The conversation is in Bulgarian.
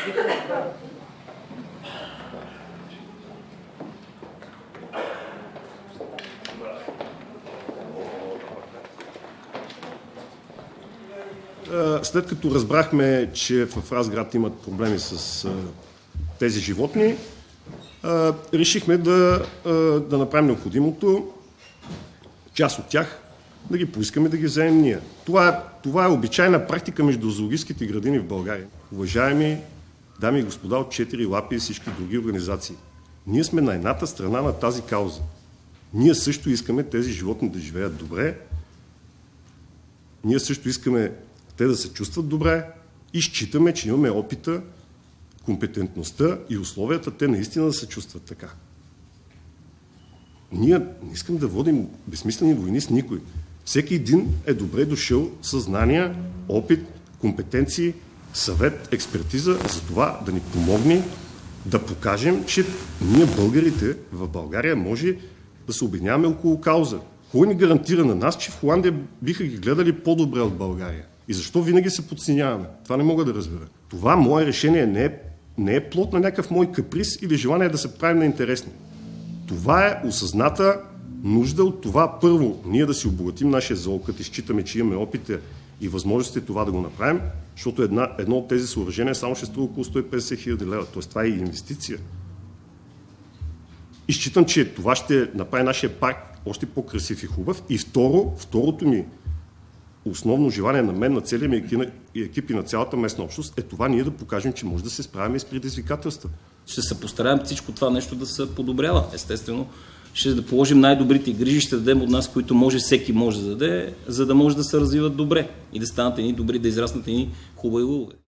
След като разбрахме, че в Разград имат проблеми с тези животни, решихме да направим необходимото, част от тях да ги поискаме да ги вземем ние. Това е обичайна практика между зоологическите градини в България. Уважаеми дами и господа от 4 лапи и всички други организации, ние сме на едната страна на тази кауза. Ние също искаме тези животни да живеят добре, ние също искаме те да се чувстват добре и считаме, че имаме опита, компетентността и условията те наистина да се чувстват така. Ние не искам да водим безсмислени войни с никой. Всеки един е добре дошъл със знания, опит, компетенции, съвет, експертиза за това да ни помогне да покажем, че ние българите в България може да се обединяваме около кауза. Кой ни гарантира на нас, че в Холандия биха ги гледали по-добре от България? И защо винаги се подценяваме? Това не мога да разбера. Това мое решение не е плод на някакъв мой каприз или желание да се правим на интересни. Това е осъзната нужда от това първо ние да си обогатим нашия зоолог, като считаме, че имаме опита и възможностите това да го направим, защото едно от тези съоръжения само ще струва около 150 хиляди лева. Тоест това е и инвестиция. И считам, че това ще направи нашия парк още по-красив и хубав. И второто ми основно желание на мен, на целия ми екип и на цялата местна общност е това ние да покажем, че може да се справим с предизвикателства. Ще се постараем всичко това нещо да се подобрява. Естествено, ще да положим най-добрите грижи, ще дадем от нас, които всеки може да даде, за да може да се развиват добре и да станат едни добри, да израснат едни хубави лъвове.